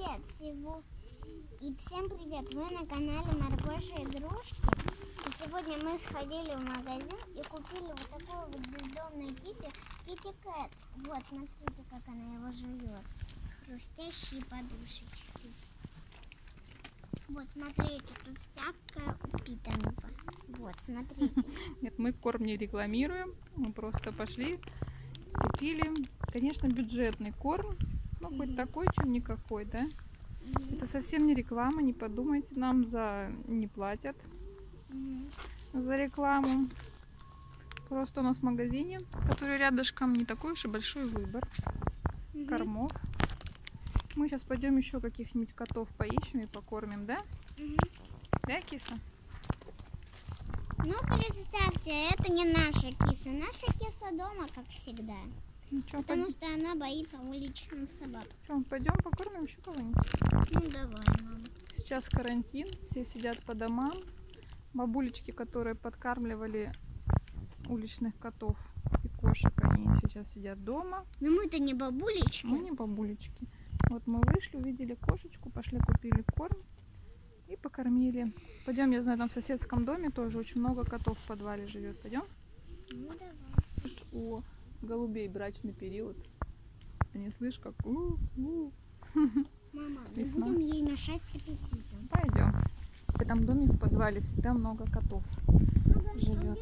привет! И всем привет! Вы на канале Маргоша Игрушки. И сегодня мы сходили в магазин и купили вот такую вот бездомную кисю Китти Кэт. Вот, смотрите, как она его жует. Хрустящие подушечки. Вот, смотрите, тут всякое упитанное. Вот, смотрите. Нет, мы корм не рекламируем. Мы просто пошли, купили. Конечно, бюджетный корм. Ну, хоть такой, чем никакой, да? Это совсем не реклама, не подумайте, нам не платят за рекламу. Просто у нас в магазине, который рядышком, не такой уж и большой выбор кормов. Мы сейчас пойдем еще каких-нибудь котов поищем и покормим, да? Да, киса? Ну, представьте, это не наша киса. Наша киса дома, как всегда. Потому что она боится уличных собак. Что, пойдем покормим еще кого-нибудь? Ну, давай, мама. Сейчас карантин, все сидят по домам. Бабулечки, которые подкармливали уличных котов и кошек, они сейчас сидят дома. Но мы-то не бабулечки. Мы не бабулечки. Вот мы вышли, увидели кошечку, пошли купили корм и покормили. Пойдем, я знаю, там в соседском доме тоже очень много котов в подвале живет. Пойдем? Ну, давай. У голубей брачный период. Они слышь, как Мама, мы будем ей мешать с аппетитом. Пойдем. В этом доме в подвале всегда много котов живет.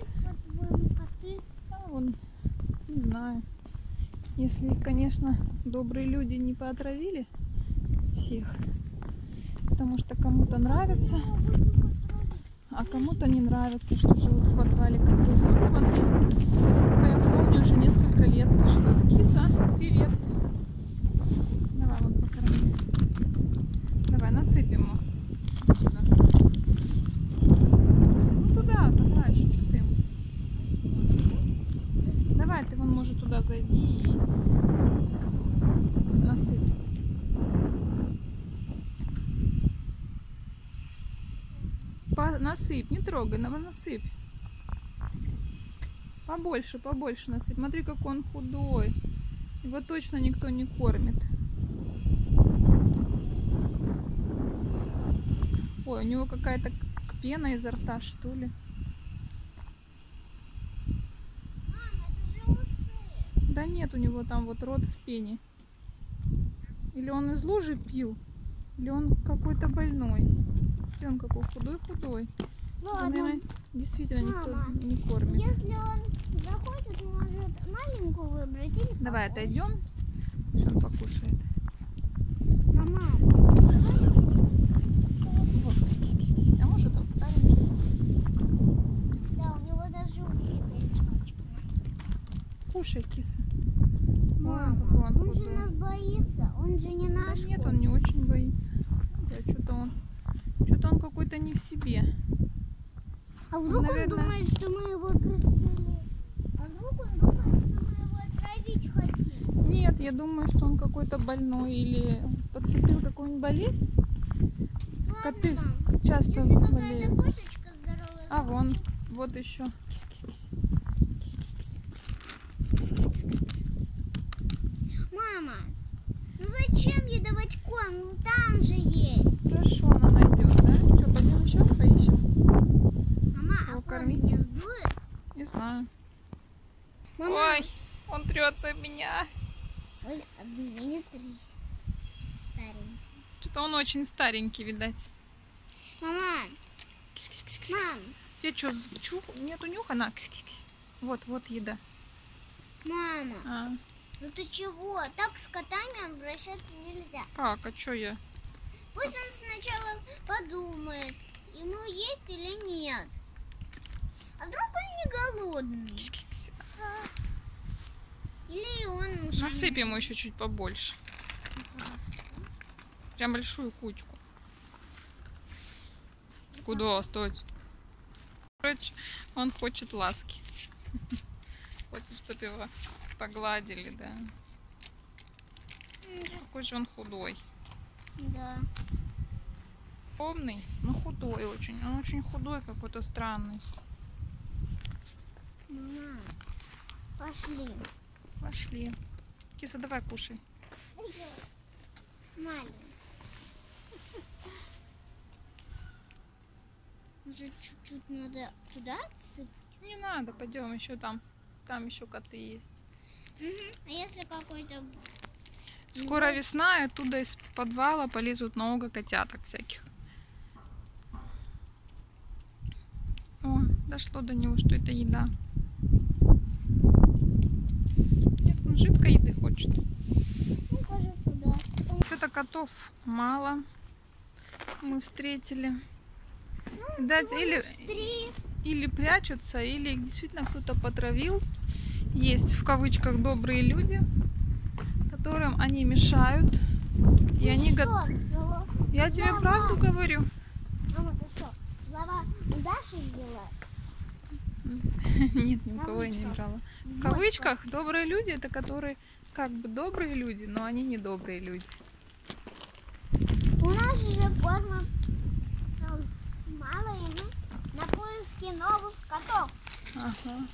А вон, не знаю. Если их, конечно, добрые люди не поотравили всех. Потому что кому-то нравится, а кому-то не нравится, что живут в подвале коты. Вот смотри, я помню, уже несколько лет тут живет киса. Привет. Давай, вот покорми. Давай, насыпем его. Сюда. Ну туда, подальше, что ты? Давай, ты вон, может, туда зайди и насыпь. Насыпь, не трогай, насыпь. Побольше, побольше насыпь. Смотри, какой он худой. Его точно никто не кормит. Ой, у него какая-то пена изо рта, что ли. Мама, это же усы. Да нет, у него там вот рот в пене. Или он из лужи пил, или он какой-то больной. И он какой худой-худой. Ладно. Наверное, действительно Мама, никто не кормит. Если он захочет, может маленькую выбрать или Давай побольше. отойдем, что он покушает. Мама, Вот, а может он старенький? да, у него даже усики испачканы. Кушай, киса. Мама, Какой он же худой. нас боится, он же не Да наш нет, кот. он не очень боится. Что-то он какой-то не в себе. А вдруг наверное, он думает, что мы его пристрелили? А вдруг он думает, что мы его отравить хотим? Нет, я думаю, что он какой-то больной или подцепил какую-нибудь болезнь. Коты Ладно, часто если какая-то болеют. кошечка здоровая, А вон, вот еще. Кис-кис-кис. Кис-кис-кис. Кис-кис-кис-кис. мама, ну зачем ей давать корм? Ну там же есть. Хорошо, она найдет, да? Что, пойдем еще поищем? Мама, а Его корм кормить? не сдует? Не знаю. Мама. Ой, он трется об меня. Ой, об меня не трись. Старенький. Что-то он очень старенький, видать. Мама, Кис-кис-кис-кис. мам, Я что, нету нюха? На, кис-кис-кис. Вот еда. мама, А, ну ты чего? Так с котами обращаться нельзя. как? А что я? Пусть он сначала подумает, ему есть или нет. А вдруг он не голодный? Кис-кис-кис. Или он Насыпь ему еще чуть побольше. Прям большую кучку. Куда? Стойте. Короче, он хочет ласки. Хочет, чтобы его погладили, да. Какой же он худой. Да. Помный, но худой очень. Он очень худой, какой-то странный. Мама, пошли. Пошли. Киса, давай кушай. Маленький. Может, чуть-чуть надо туда отсыпать? Не надо, пойдем еще там. Там еще коты есть. А если какой-то... Скоро весна, и оттуда из подвала полезут много котяток всяких. О, дошло до него, что это еда. Нет, он жидкой еды хочет. Ну, тоже туда. Вот это котов мало мы встретили. Видать, или прячутся, или их действительно кто-то потравил. Есть в кавычках добрые люди, которым они мешают. И они Я тебе правду говорю. Мама, ты что, слова у Даши взяла? Нет, ни у кого я не брала. В кавычках добрые люди — это которые как бы добрые люди, но они не добрые люди. У нас же корма мало, и мы на поиске новых котов. Ага.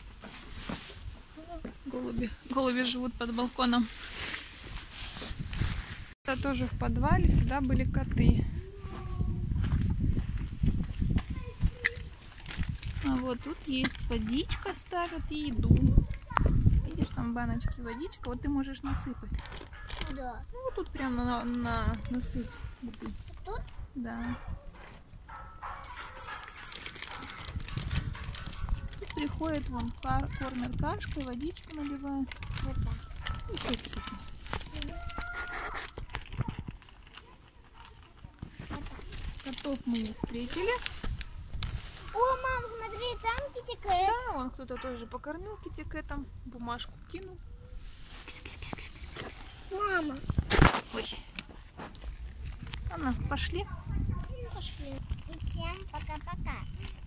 Голуби живут под балконом. Это тоже в подвале всегда были коты. А вот тут есть водичка, ставят и еду. Видишь, там баночки водичка, вот ты можешь насыпать. Куда? Ну вот тут прямо на насыпь. Тут? Да. Тут приходит вон кормят кашкой, водичку наливают. Вот так. И еще чуть-чуть насыпать. Котов мы не встретили. О, мам, смотри, там китикет. Да, вон кто-то тоже покормил китикетом, бумажку кинул. Мама. Ой. Ладно, пошли. Пошли. И всем пока-пока.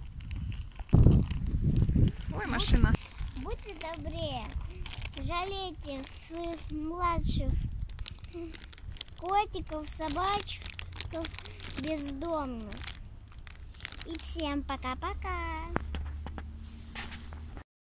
Ой, машина. Будьте добрее. Жалейте своих младших котиков, собачек, бездомных. И всем пока-пока.